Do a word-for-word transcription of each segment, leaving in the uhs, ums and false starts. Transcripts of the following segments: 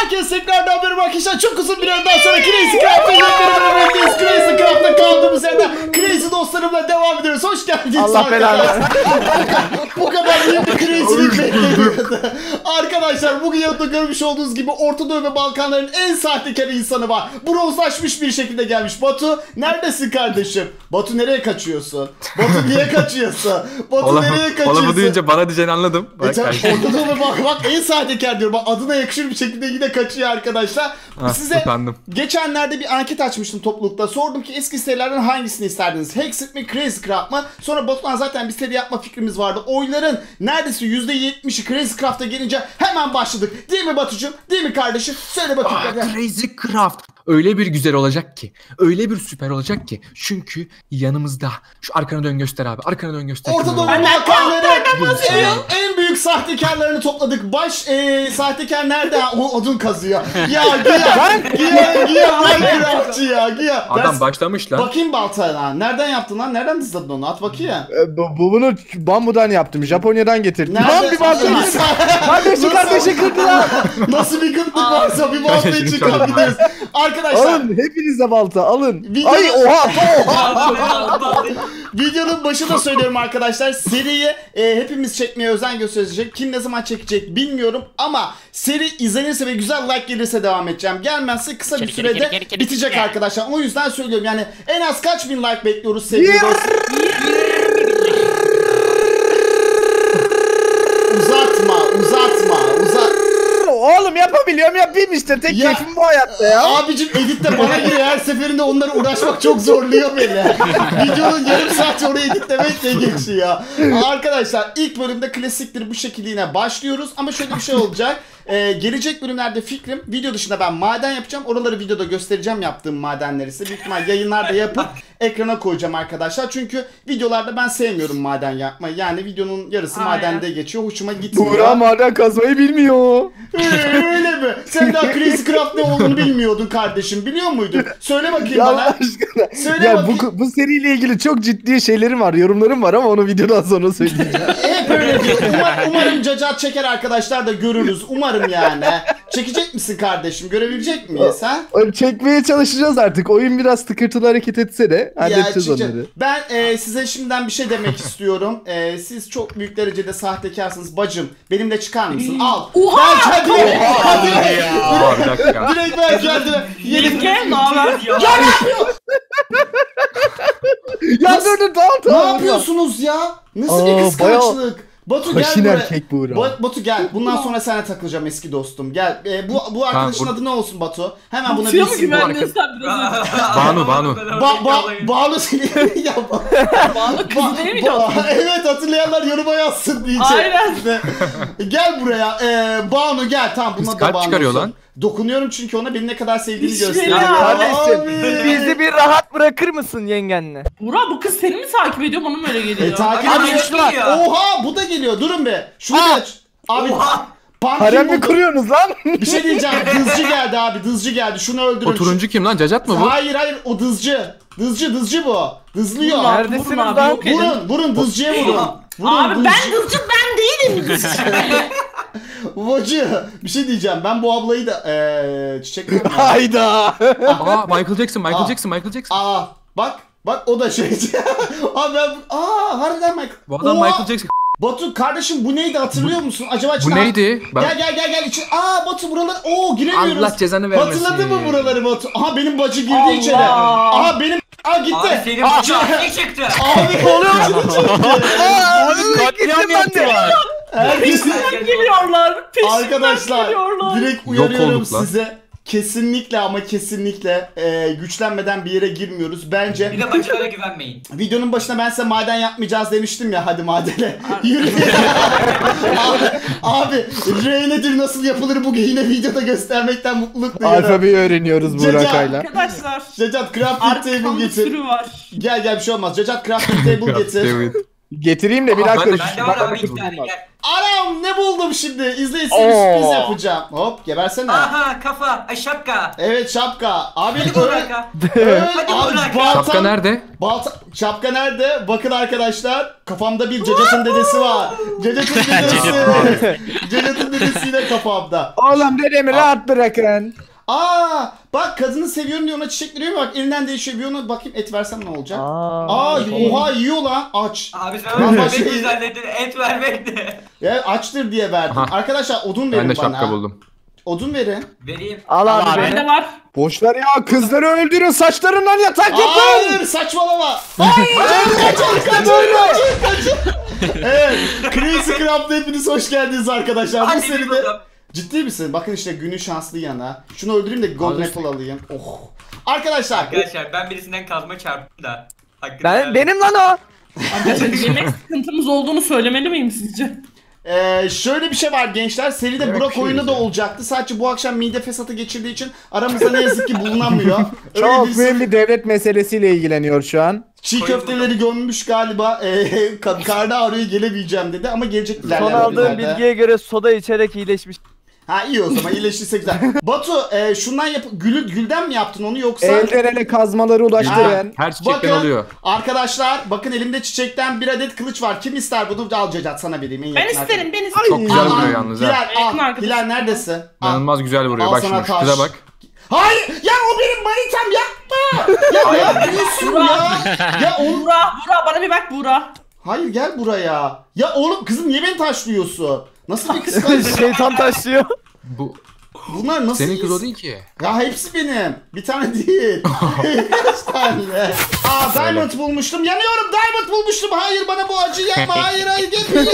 Herkes tekrardan merhaba arkadaşlar. Çok uzun bir aradan sonra Crazy Craft'ta yepyeni Crazy Craft'ta kaldığımız yerden Crazy dostlarımla devam ediyoruz. Hoş geldiniz. Allah belanı. Bu kadar büyük bir crazy'lik beklemiyordu. Arkadaşlar bugün yanımda görmüş olduğunuz gibi Orta Doğu ve Balkanların en sahtekar insanı var. Bronzlaşmış bir şekilde gelmiş. Batu neredesin kardeşim? Batu nereye kaçıyorsun? Batu niye kaçıyorsun? Batu Olaf, nereye kaçıyorsun? Olaf'ı duyunca bana diyeceğini anladım. E tabi Orta Doğu ve Balkan bak en sahtekar diyorum. Bak adına yakışır bir şekilde yine kaçıyor arkadaşlar. Ah, Size utandım. geçenlerde bir anket açmıştım toplulukta. Sordum ki eski serilerden hangisini isterdiniz? Hexit mi, Crazy Craft mı? Sonra Batu'dan zaten bir seri yapma fikrimiz vardı. Oyların neredeyse yüzde yetmişi Crazy Craft'a gelince hemen başladık. Değil mi Batucuğum? Değil mi kardeşim? Söyle bakayım. Ah, Crazy Craft. Öyle bir güzel olacak ki. Öyle bir süper olacak ki. Çünkü yanımızda. Şu arkana dön göster abi. Arkana dön göster. Orta Doğu Balkanların en, en büyük sahtekarlarını topladık. Baş e, sahtekar nerede? O odun kazıyor. Ya Giya. Giya. Giya Minecraftçı ya. Giya. Adam Ders- başlamış lan. Bakayım baltayla. Nereden yaptın lan? Nereden dizledin onu? At bakayım. E, bu, bu- bunu bambudan yaptım. Japonya'dan getirdim. Nerede? Lan bir balta. Kardeşi kardeşi kırdılar. Nasıl bir kıtlık varsa bir baltayı Şaşırdım çıkar şu an. gideriz. Arkadaşlar Alın hepinize balta alın. Video- Ay oha oha. videonun başında söylüyorum arkadaşlar. Seriyi e, hepimiz çekmeye özen gösterecek. Kim ne zaman çekecek bilmiyorum ama seri izlenirse ve güzel like gelirse devam edeceğim. Gelmezse kısa bir Geri, sürede geri, geri, geri, bitecek geri. arkadaşlar. O yüzden söylüyorum yani en az kaç bin like bekliyoruz sevgili Yeah. dostlar. Uzatma, uzatma, uzat. Oğlum yapabiliyorum yapayım işte. Tek Ya- keyfim bu hayatta ya. Abicim editte bana giriyor, her seferinde onlara uğraşmak çok zorluyor beni. Videonun yarım saat oraya editlemekle geçiyor. Arkadaşlar ilk bölümde klasiktir bu şekilde yine başlıyoruz ama şöyle bir şey olacak. Ee, gelecek bölümlerde fikrim video dışında ben maden yapacağım. Oraları videoda göstereceğim yaptığım madenleri size. Büyük ihtimal yayınlarda yapıp ekrana koyacağım arkadaşlar. Çünkü videolarda ben sevmiyorum maden yapmayı. Yani videonun yarısı Aynen. madende geçiyor. Hoşuma gitmiyor. Buğra maden kazmayı bilmiyor. Ee, öyle mi? Sen daha Crazy Craft ne olduğunu bilmiyordun kardeşim. Biliyor muydun? Söyle bakayım Ya Allah bana. aşkına. Söyle Ya bakayım. bu, bu seriyle ilgili çok ciddi şeylerim var, yorumlarım var ama onu videodan sonra söyleyeceğim. Hep öyle diyor. Umar, umarım cacat çeker arkadaşlar da görürüz. Umarım yani. Çekecek misin kardeşim? Görebilecek miyiz ha? Çekmeye çalışacağız artık. Oyun biraz tıkırtılı hareket etse de halledeceğiz Ya, onları. ben e, size şimdiden bir şey demek istiyorum. E, siz çok büyük derecede sahtekarsınız. Bacım benimle çıkar mısın? Al. Oha! Ben kendime. Hadi. Aa, bir dakika. Direkt ben kendime. Yeni Gel ne haber? Ya Nasıl- dur dur tamam Ne tamam. yapıyorsunuz ya? Nasıl Aa, bir kıskançlık? Batu gel Haşin buraya. erkek Buğra. Ba- Batu gel. Bundan sonra sana takılacağım eski dostum. Gel. E, bu bu arkadaşın bu- adı ne olsun Batu? Hemen buna Batu'ya mı bilsin. güvendin sen biraz önce? Banu Banu. Ba ba Banu seni ya ba Banu kızı değil miydi ba- o? Evet hatırlayanlar yoruma yazsın diyecek. Aynen. Gel buraya. Ee, Banu gel. Tamam buna Kız da kalp Banu çıkarıyor olsun. lan. Dokunuyorum çünkü ona beni ne kadar sevdiğini Hiç gösteriyor. bela. Kardeşim Abi. bizi bir rahat bırakır mısın yengenle? Burak bu kız seni mi takip ediyor? Bana mı öyle geliyor? E, takip Abi, ediyor. Oha bu da geliyor. Durun be. Şunu Aa. aç. Abi. Pumpkin Harem mi bu- kuruyorsunuz lan? Bir şey diyeceğim. Dızcı geldi abi. Dızcı geldi. Şunu öldürün. O turuncu kim lan? Cacat mı bu? Hayır hayır o dızcı. Dızcı dızcı bu. Dızlıyor. Vurun abi, Neredesiniz vurun abi, lan? yok edin. Vurun vurun dızcıya vurun. Vurun Abi dızcı. ben kızcı ben değilim. Bacı bir şey diyeceğim. Ben bu ablayı da eee çiçek mi? Hayda. Aa Michael Jackson, Michael Aa. Jackson, Michael Jackson. Aa bak bak o da şey. Abi ben aa harbiden Michael. Bu adam Oha! Michael Jackson. Batu kardeşim bu neydi hatırlıyor musun? Acaba Bu içine- neydi? Ben... Gel gel gel gel içi. Aa Batu buralar. Oo giremiyoruz. Allah cezanı vermesin. Hatırladın mı buraları Batu? Aha benim bacı girdi Allah! içeri. Aha benim Aa gitti. Abi senin Aa, bıçağın ne çıktı? Abi oluyor Katliam yaptılar. Herkesin geliyorlar. Peşimden arkadaşlar geliyorlar. direkt Yok uyarıyorum olduk lan. size. Kesinlikle ama kesinlikle e, güçlenmeden bir yere girmiyoruz. Bence Bir de başkalarına güvenmeyin. videonun başına ben size maden yapmayacağız demiştim ya, hadi madene. Yürü. abi, abi R nedir nasıl yapılır bugün yine videoda göstermekten mutluluk duyuyorum. Alfabeyi öğreniyoruz Cacat. Burakay'la. Arkadaşlar. Cacat crafting table Arkamda getir. sürü var. Gel gel bir şey olmaz. Cacat crafting table getir. Evet. Getireyim de bir Aa, dakika. ben de- şu- Bende var bak- abi iki tane gel. Anam ne buldum şimdi? İzleyin size bir sürpriz Oo. yapacağım. Hop gebersene. Aha kafa, ay şapka. Evet şapka. Abi Hadi öyle. Burak'a. Evet Hadi abi Burak. baltam. Şapka nerede? Balta, şapka nerede? Bakın arkadaşlar. Kafamda bir Cacat'ın dedesi var. Cacat'ın dedesi. Cacat'ın dedesi yine kafamda. Oğlum dedemi rahat bırakın. Aa bak kadını seviyorum diye ona çiçek veriyor bak elinden değişiyor bir ona bakayım et versem ne olacak? Aa. Aa oha yiyor lan aç. Abi Ben sen öyle başka- bir zannettin, et vermekti. Ya açtır diye verdim. Aha. Arkadaşlar odun verin Ben de bana. şapka buldum. Odun verin. Vereyim. Al abi. Bende beni. var. Boş ver ya kızları öldürün saçlarından yatak yapın. Hayır saçmalama. Hayır kaçın kaçın kaçın kaçın. Evet Crazy Craft'ta hepiniz hoş geldiniz arkadaşlar. Bu Hadi bir seride bakalım. ciddi misin? Bakın işte günün şanslı yana. Şunu öldüreyim de Golden Alırsın. Apple alayım. Oh. Arkadaşlar Arkadaşlar ben birisinden kazma çarptım da. Hakkını Ben verdim. benim lan o. Arkadaşlar yemek sıkıntımız olduğunu söylemeli miyim sizce? Ee, şöyle bir şey var gençler. Seride Evet, Burak bir şey oyunu da diyeceğim. olacaktı. Sadece bu akşam mide fesatı geçirdiği için aramızda ne yazık ki bulunamıyor. Öyle Çok bir mühim bir devlet meselesiyle ilgileniyor şu an. çiğ Koyun köfteleri gömmüş galiba. Ee, ka- karnı ağrıyor gelemeyeceğim dedi ama gelecek Son ilerleyen aldığım günlerde. bilgiye göre soda içerek iyileşmiş. Ha iyi o zaman iyileşirse güzel. Batu e, şundan yap gülü gülden mi yaptın onu yoksa? Elden ele kazmaları ulaştıran. Her çiçekten Bakın oluyor. arkadaşlar bakın elimde çiçekten bir adet kılıç var. Kim ister bunu? Al Cacat sana vereyim. En Ben yakın isterim ben isterim. Çok güzel arkadaş. vuruyor yalnız ha. Hilal Yakın al. arkadaşım. Hilal neredesin? Al. İnanılmaz güzel vuruyor. Al Bak sana şimdi şu taş. kıza bak. Hayır ya o benim manitam yapma. Ya ne yapıyorsun ya? Ya oğlum. Buğra, Buğra bana bir bak Buğra. Hayır gel buraya. Ya oğlum kızım niye beni taşlıyorsun? Nasıl bir kıskançlık? Şeytan taşlıyor. Bu Bunlar nasıl senin kız iyisi- o değil ki. Ya hepsi benim. Bir tane değil. Kaç tane? Aa diamond bulmuştum. Yanıyorum diamond bulmuştum. Hayır bana bu acı yapma. Hayır hayır gitmiyordum.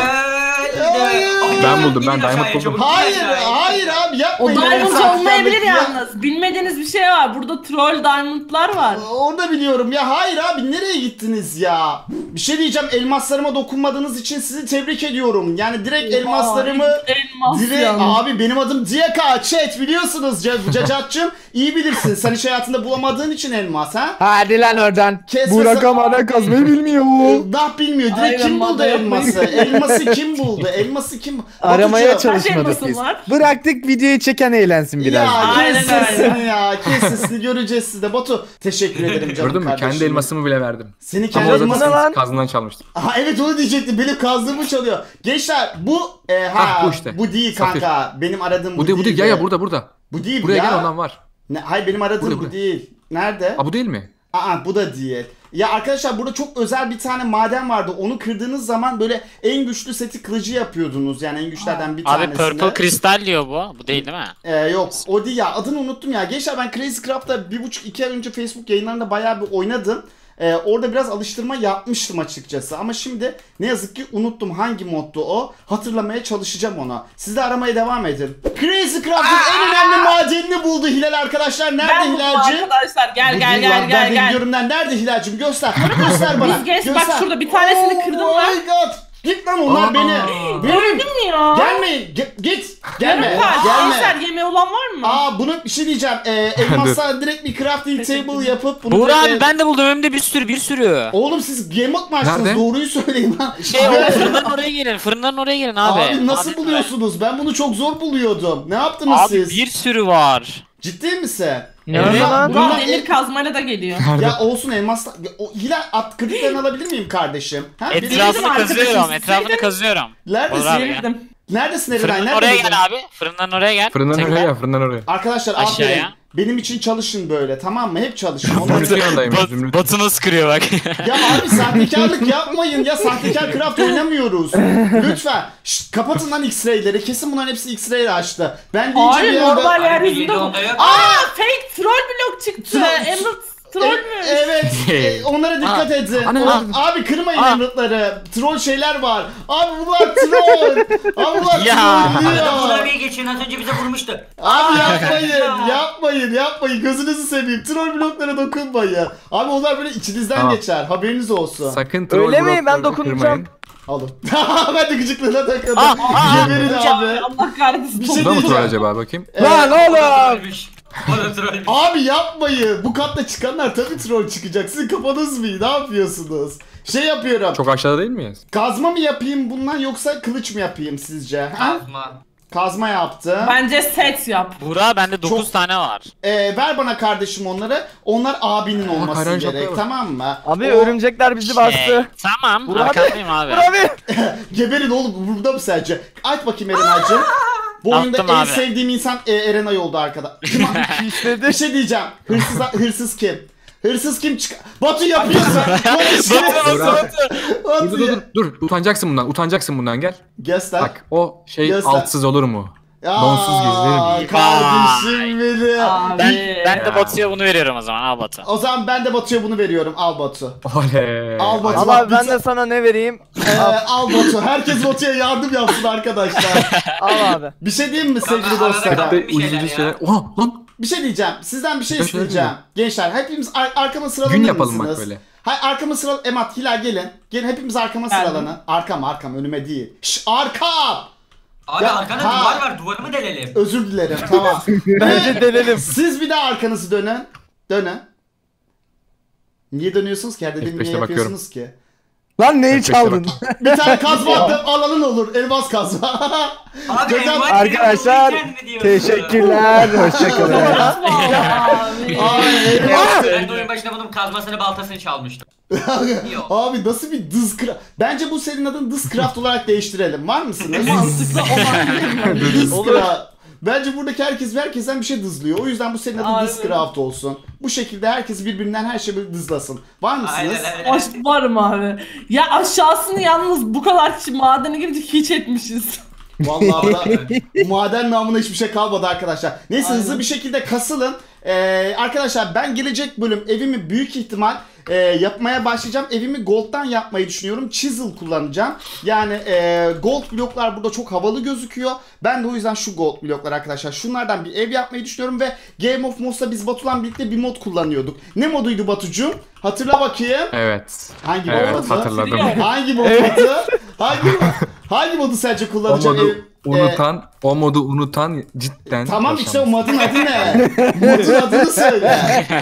Eee, Hayır. Ben buldum, ben İnin diamond aşağıya, buldum. çabuk, Hayır in aşağıya. hayır abi O yapmayın. diamond Saklandık olmayabilir ya. yalnız. Bilmediğiniz bir şey var. Burada troll diamondlar var. Orada biliyorum ya. Hayır abi nereye gittiniz ya? Bir şey diyeceğim. Elmaslarıma dokunmadığınız için sizi tebrik ediyorum. Yani direkt elmaslarımı Elmas direkt yalnız. abi benim adım Diyaka chat biliyorsunuz Ca- Cacat'cığım iyi bilirsin. Sen hiç hayatında bulamadığın için elmas ha? Hadi lan oradan. Kes Bu ve- rakam hala kazmayı bilmiyor. Dah bilmiyor. Direkt Aynen, kim buldu vallahi elması? Elması kim buldu? Elması kim? Aramaya Batucuğum, çalışmadık elmasın biz. var? Bıraktık videoyu çeken eğlensin biraz. Ya Aynen kes öyle. sesini ya. Kes sesini göreceğiz sizde. Batu teşekkür ederim canım Gördün mü? kardeşim. Kendi elmasımı bile verdim. Senin Ama kendi o elmasın. ne lan? zaten kazından çalmıştım. Aha evet onu diyecektim. Benim kazdığımı çalıyor. Gençler bu e, ha, Ah, bu işte. bu değil Safir. kanka. Benim aradığım bu, Bu değil, bu değil. Ya de. ya burada burada. Bu değil Buraya ya. gel ondan var. Ne, hayır benim aradığım Burada, bu burada. değil. Nerede? Aa bu değil mi? Aa bu da değil. Ya arkadaşlar burada çok özel bir tane maden vardı. Onu kırdığınız zaman böyle en güçlü seti kılıcı yapıyordunuz. Yani en güçlerden bir Abi tanesini. Purple Crystal diyor bu. Bu değil değil mi? Ee, yok o değil ya adını unuttum ya. Gençler ben Crazy Craft'ta bir buçuk iki ay önce Facebook yayınlarında bayağı bir oynadım. Ee, orada biraz alıştırma yapmıştım açıkçası. Ama şimdi ne yazık ki unuttum hangi moddu o. Hatırlamaya çalışacağım onu. Siz de aramaya devam edin. Crazy Craft'ın en önemli madenini buldu Hilal arkadaşlar. Nerede Ben buldum Hilal'cim? arkadaşlar. Gel Bu gel değil gel lan, gel ben gel. biliyorum lan. Nerede Hilal'cim? Göster. Göster bana. Biz genç- bak Göster. şurada bir tanesini Oh kırdım lan. my god. Git lan onlar Aa. beni. Benim. Gördün mü ya? Gelmeyin. Ge- git. Gelme. Yarım kalp. Gelme. Gençler yemeği olan var mı? Aa bunu bir şey diyeceğim. Ee, elmasla direkt bir crafting table yapıp bunu Buğra direkt- abi ben de buldum önümde bir sürü bir sürü. Oğlum siz yemek mi açtınız? Nerede? Doğruyu söyleyin lan. Şey o fırından oraya gelin. Fırından oraya gelin abi. Abi, nasıl Abi, buluyorsunuz? Ben bunu çok zor buluyordum. Ne yaptınız Abi siz? bir sürü var. Ciddi misin? Ne Evet. lan? Burak Bunlar- demir kazmayla da geliyor. Ya olsun elmasla. Ya, o, Hilal at kırıklarını alabilir miyim kardeşim? Ha? Bir- Verirdim Etrafını arkadaşım, kazıyorum. siz Etrafını verin. kazıyorum. Neredesin? Olur abi ya. Verirdim. Neredesin Erenay? Fırından Nerede oraya buldun? gel abi. Fırından oraya gel. Fırından Tekrar. oraya, fırından oraya. Arkadaşlar Aşağıya. aferin. Benim için çalışın böyle tamam mı? Hep çalışın. Ondan Zümrüt'ün yanındayım. Bat, Zümrüt. Batı nasıl kırıyor bak. Ya abi sahtekarlık yapmayın ya. Sahtekar craft oynamıyoruz. Lütfen. Şşt, kapatın lan X-ray'leri. Kesin bunların hepsi X-ray açtı. Ben deyince Hayır bir anda- normal Abi yeryüzünde yedi bu. onda yok. Aa fake troll blok çıktı. Troll- Emerald troll E- mü? Evet. e, onlara dikkat edin. Ana, O- ana. abi kırmayın Aa. emeraldları. Troll şeyler var. Abi bunlar troll. Abi bunlar Ya. Buğra troll bir geçin az önce bize vurmuştu. Abi yapmayın. yapmayın. Yapmayın. Gözünüzü seveyim. Troll bloklara dokunmayın. Abi onlar böyle içinizden Tamam. geçer. Haberiniz olsun. Sakın troll Öyle mi? Ben blokları dokunacağım. kırmayın. Alın. ben de gıcıklığına takıldım. Aa, aa, Geberin abi. Allah kahretsin. Bir çok- şey Bu da mı diyeceğim. troll acaba bakayım? Lan oğlum. Trollmüş. O da trollmüş. Abi yapmayın. Bu katta çıkanlar tabii troll çıkacak. Sizin kafanız mı iyi? Ne yapıyorsunuz? Şey yapıyorum. Çok aşağıda değil miyiz? Kazma mı yapayım bundan yoksa kılıç mı yapayım sizce? Ha? Kazma. Kazma yaptım. Bence set yap. Buğra bende dokuz Çok- tane var. Ee, ver bana kardeşim onları. Onlar abinin olması Karen gerek, şapka var. tamam mı? Abi O- örümcekler bizi bastı. Şey, tamam Buğra abi. arkandayım abi. Dur abi. Geberin oğlum, burada mı sence? Aç bakayım Erenay'cığım. Bu oyunda Attım en abi. sevdiğim insan e, Erenay oldu arkada. Kim- İşledi. Bir şey diyeceğim. Hırsız hırsız kim? Hırsız kim çık? Batu yapıyorsun. Batu Dur abi. Batu Dur dur ya- dur. Dur. Utanacaksın bundan. Utanacaksın bundan gel. Göster. Bak o şey Göster. altsız olur mu? Ya, Donsuz gezilir mi? kardeşim benim. Abi. Ben, ben de Batu'ya bunu veriyorum o zaman al Batu. O zaman ben de Batu'ya bunu veriyorum. Al Batu. Oley. Al Batu. Al bak, abi ben lütfen. de sana ne vereyim? Ee, al Batu. Herkes Batu'ya yardım yapsın arkadaşlar. Al abi. Bir şey diyeyim mi sevgili Arada dostlar? kal- Ve Bir şeyler ucuz ya. şeyler. Oha lan. Bir şey diyeceğim. Sizden bir şey Ben şöyle isteyeceğim. diyeyim. Gençler hepimiz ar- arkama sıralanır Gün yapalım mısınız? bak böyle. Hayır, arkama sıra... Emat, Hilal gelin. Gelin hepimiz arkama Geldim. sıralanın. Arkam arkam önüme değil. Şş, arkam! Abi Ya, arkanda ha. duvar var. Duvarı mı delelim? Özür dilerim, tamam. Bence delelim. Siz bir daha arkanızı dönün. Dönün. Niye dönüyorsunuz ki? Her dediğimi F beşte niye bakıyorum. yapıyorsunuz ki? Lan neyi Beşte çaldın? Bir tane kazma attım, alanın olur. Elmas kazma. Abi Gökhan- envai Arkadaşlar diyor, weekend mi diyorsun? teşekkürler. Hoşçakalın. Abi. Ay, elmas. Ben de oyun başında bunun kazmasını baltasını çalmıştım. Yok. Abi nasıl bir dızcraft? Bence bu serinin adını Dızcraft olarak değiştirelim. Var mısınız? Mantıklı olan. Dızcraft. Bence buradaki herkes herkesten bir şey dızlıyor. O yüzden bu serinin adı Aynen. Dızcraft olsun. Bu şekilde herkes birbirinden her şeyi böyle dızlasın. Var mısınız? Aynen aynen. Hoş varım abi. Ya aşağısını yalnız bu kadar kişi madene girince hiç etmişiz. Vallahi da maden namına hiçbir şey kalmadı arkadaşlar. Neyse Aynen. hızlı bir şekilde kasılın. Ee, arkadaşlar ben gelecek bölüm evimi büyük ihtimal e, yapmaya başlayacağım. Evimi gold'dan yapmayı düşünüyorum. Chisel kullanacağım. Yani e, gold bloklar burada çok havalı gözüküyor. Ben de o yüzden şu gold bloklar arkadaşlar. Şunlardan bir ev yapmayı düşünüyorum ve Game of Mods'ta biz Batu'la birlikte bir mod kullanıyorduk. Ne moduydu Batucuğum? Hatırla bakayım. Evet. Hangi Evet modu? hatırladım. Hangi mod Batu? Hangi hangi modu sence O kullanacağım? modu Ev- e, unutan, o modu unutan cidden Tamam işte o yaşanmış. modun adı ne? Modun adını söyle.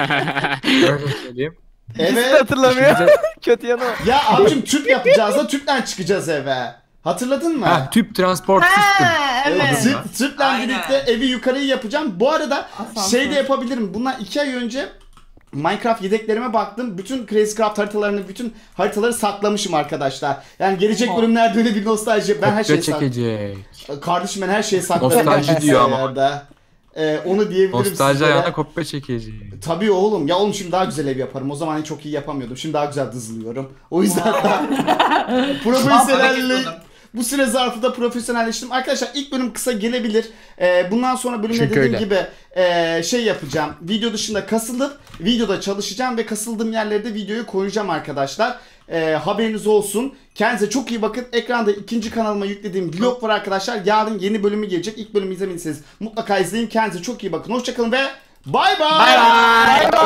Öyle söyleyeyim. Hiç de Evet. hatırlamıyor. Kötü yanı o. Ya abicim tüp yapacağız da tüpten çıkacağız eve. Hatırladın mı? Ha, tüp transport system. Ha, Evet. evet. Tüp, tüple Aynen. birlikte evi yukarıyı yapacağım. Bu arada Asansör. şey de yapabilirim. Bundan iki ay önce Minecraft yedeklerime baktım. Bütün Crazy Craft haritalarını, bütün haritaları saklamışım arkadaşlar. Yani gelecek Oha. bölümlerde öyle bir nostalji. Ben her şeyi Kopya sakladım. çekecek. Kardeşim ben her şeyi sakladım. Nostalji diyor ama. Bilgisayarda. Ee, onu diyebilirim Nostalji sizlere. ayağına kopya çekecek. Tabii oğlum. Ya oğlum şimdi daha güzel ev yaparım. O zaman çok iyi yapamıyordum. Şimdi daha güzel dızlıyorum. O yüzden daha profesyonellik. Bu süre zarfında profesyonelleştim. Arkadaşlar ilk bölüm kısa gelebilir. Ee, bundan sonra bölümde Çünkü dediğim öyle. gibi e, şey yapacağım. Video dışında kasılıp videoda çalışacağım ve kasıldığım yerlere de videoyu koyacağım arkadaşlar. Ee, haberiniz olsun. Kendinize çok iyi bakın. Ekranda ikinci kanalıma yüklediğim vlog var arkadaşlar. Yarın yeni bölümü gelecek. İlk bölümü izlemediyseniz mutlaka izleyin. Kendinize çok iyi bakın. Hoşçakalın ve bay bay. Bye bye.